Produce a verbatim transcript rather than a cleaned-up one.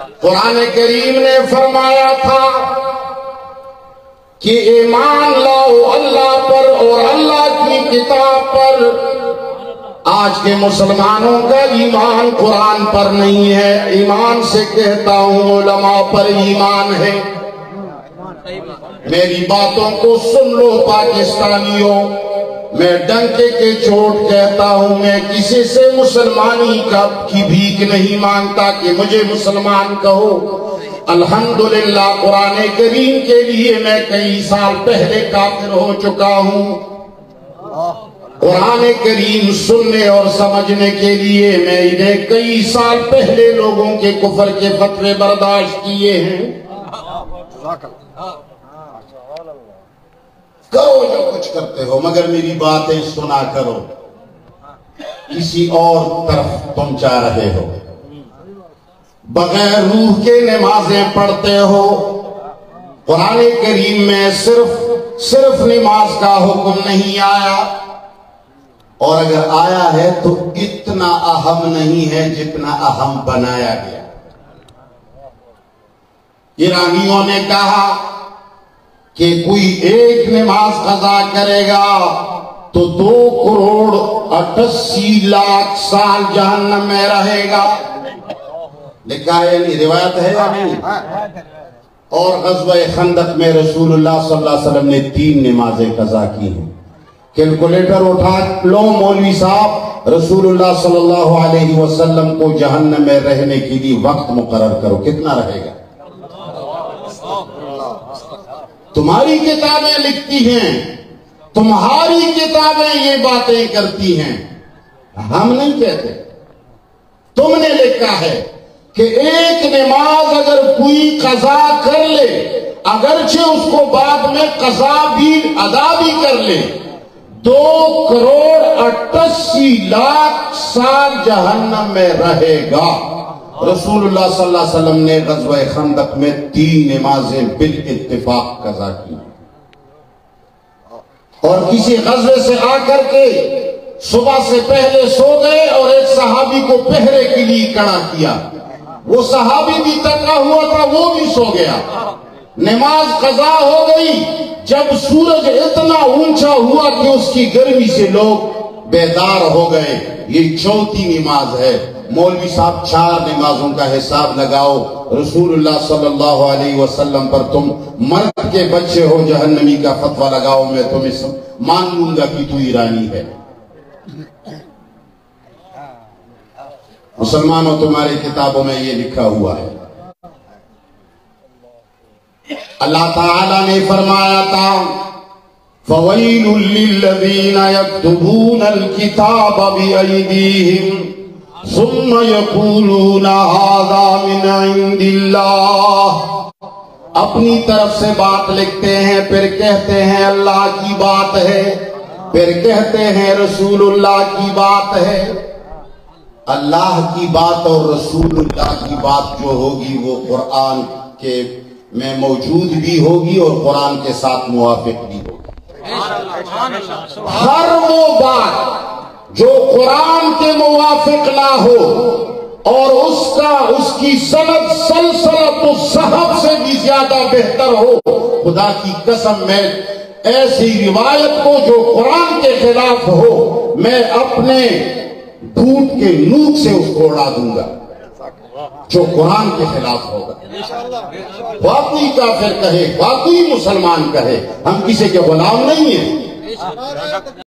قرآن کریم نے فرمایا تھا کہ ایمان لاؤ اللہ پر اور اللہ کی کتاب پر۔ آج کے مسلمانوں کا ایمان قرآن پر نہیں ہے، ایمان سے کہتا ہوں علماء پر ایمان ہے۔ میری باتوں کو سن لو پاکستانیوں، میں ڈنکے کے چوٹ کہتا ہوں، میں کسی سے مسلمانی کی بھیک نہیں مانگتا کہ مجھے مسلمان کہو۔ الحمدللہ قرآن کریم کے لیے میں کئی سال پہلے کافر ہو چکا ہوں۔ قرآن کریم سننے اور سمجھنے کے لیے میں انہیں کئی سال پہلے لوگوں کے کفر کے فتوے برداشت کیے ہیں۔ کرو جو کچھ کرتے ہو مگر میری باتیں سنا کرو، کسی اور طرف تم جا رہے ہو۔ بغیر روح کے نمازیں پڑھتے ہو۔ قرآن کریم میں صرف صرف نماز کا حکم نہیں آیا، اور اگر آیا ہے تو اتنا اہم نہیں ہے جتنا اہم بنایا گیا۔ ایرانیوں نے کہا کہ کوئی ایک نماز قضا کرے گا تو دو کروڑ اٹھاسی لاکھ سال جہنم میں رہے گا۔ لکھا ہے یعنی روایت ہے یا نہیں؟ اور غزوہ خندق میں رسول اللہ صلی اللہ علیہ وسلم نے تین نمازیں قضا کی ہیں۔ کیلکولیٹر اٹھا لو مولوی صاحب، رسول اللہ صلی اللہ علیہ وسلم کو جہنم میں رہنے کے لیے وقت مقرر کرو، کتنا رہے گا؟ تمہاری کتابیں لکھتی ہیں، تمہاری کتابیں یہ باتیں کرتی ہیں، ہم نہیں کہتے۔ تم نے لکھا ہے کہ ایک نماز اگر کوئی قضا کر لے، اگرچہ اس کو بعد میں قضا بھی ادا بھی کر لے، دو کروڑ اٹھاسی لاکھ سال جہنم میں رہے گا۔ رسول اللہ صلی اللہ علیہ وسلم نے غزوہ خندق میں تین نمازیں بالاتفاق قضا کی، اور کسی غزوے سے آ کر کے صبح سے پہلے سو گئے اور ایک صحابی کو پہرے کے لیے کھڑا کیا، وہ صحابی بھی تکا ہوا تھا، وہ بھی سو گیا۔ نماز قضا ہو گئی، جب سورج اتنا اونچا ہوا کہ اس کی گرمی سے لوگ بیدار ہو گئے۔ یہ چوتھی نماز ہے۔ مولوی صاحب چار نمازوں کا حساب لگاؤ، رسول اللہ صلی اللہ علیہ وسلم پر تم مرد کے بچے ہو جہنمی کا فتوہ لگاؤ، میں تمہیں مان لوں گا کہ تو ایرانی ہے۔ مسلمانوں تمہاری کتابوں میں یہ لکھا ہوا ہے۔ اللہ تعالیٰ نے فرمایا تھا فَوَيْلٌ لِّلَّذِينَ يَكْتُبُونَ الْكِتَابَ بِأَيْدِيهِمْ ثُمَّ يَقُولُونَ هَذَا مِنْ عِنْدِ اللَّهِ، اپنی طرف سے بات لکھتے ہیں، پھر کہتے ہیں اللہ کی بات ہے، پھر کہتے ہیں رسول اللہ کی بات ہے۔ اللہ کی بات اور رسول اللہ کی بات جو ہوگی وہ قرآن کے میں موجود بھی ہوگی اور قرآن کے ساتھ موافق بھی ہوگی۔ ہر وہ بات جو قرآن کے موافق نہ ہو اور اس کا اس کی سند سلسلت الصحب سے بھی زیادہ بہتر ہو، خدا کی قسم میں ایسی روایت کو جو قرآن کے خلاف ہو میں اپنے دودھ کے نوک سے اس کو اڑا دوں گا، جو قرآن کے خلاف ہوگا۔ واقعی کافر کہے، واقعی مسلمان کہے، ہم کسی کے غلام نہیں ہیں۔